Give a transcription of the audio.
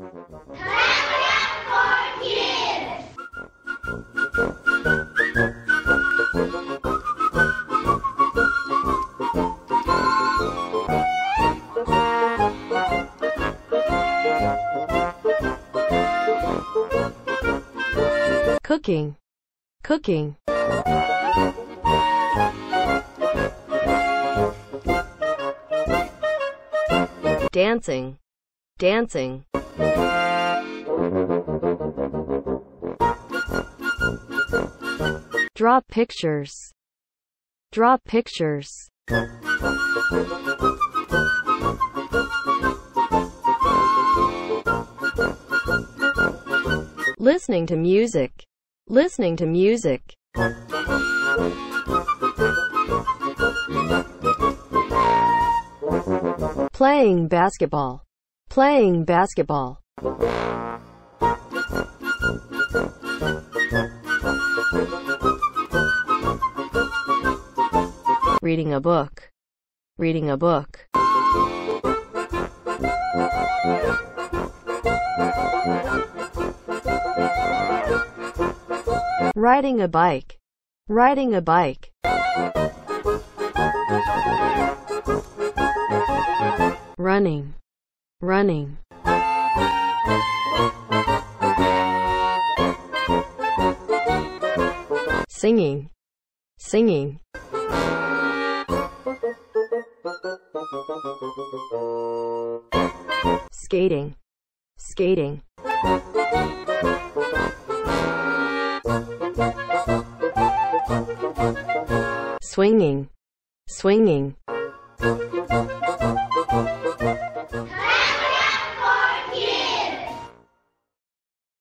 Cooking, cooking. Dancing, dancing. Draw pictures, draw pictures. Listening to music, listening to music. Playing basketball, playing basketball. Reading a book, reading a book. Riding a bike, riding a bike. Running, running. Singing, singing. Skating, skating. Swinging, swinging.